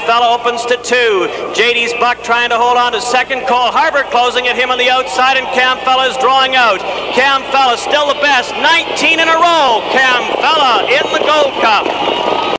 Fella opens to 2. JD's Buck trying to hold on to second. Cole Harbour closing at him on the outside, and Cam Fella is drawing out. Cam Fella still the best. 19 in a row. Cam Fella in the Gold Cup.